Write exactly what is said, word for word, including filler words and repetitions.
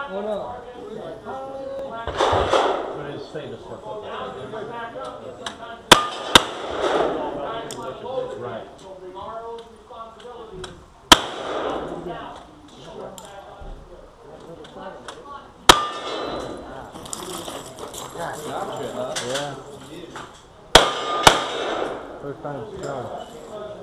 Oh no. But it's famous for football. Right. Gotcha, huh? Yeah. First time strong.